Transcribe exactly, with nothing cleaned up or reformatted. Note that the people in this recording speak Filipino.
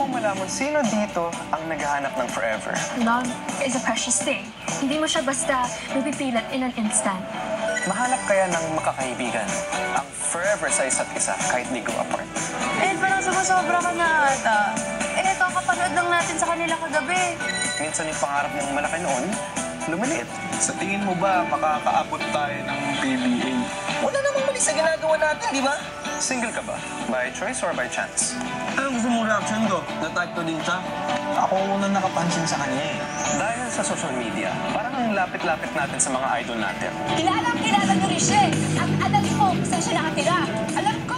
mo malaman sino dito ang naghahanap ng forever. Love is a precious thing. Hindi mo siya basta mapipilat in an instant. Mahanap kaya ng makakaibigan ang forever sa isa't isa kahit di grow apart. Eh, parang sumusobra ka na ata. Eh, ito, kapanood lang natin sa kanila kagabi. Minsan yung pangarap ng malaki noon, lumiliit. Sa tingin mo ba makakaabot tayo ng P B A? Wala namang mali sa ginagawa natin, di ba? Single ka ba? By choice or by chance? Anong gusto mong reaction ko? Na-type ko din siya? Ako unang nakapansin sa kanya eh. Dahil sa social media, parang ang lapit-lapit natin sa mga idol natin. Kilalang kilala niyo rin siya eh. At alam ko kung saan siya nakatira. Alam ko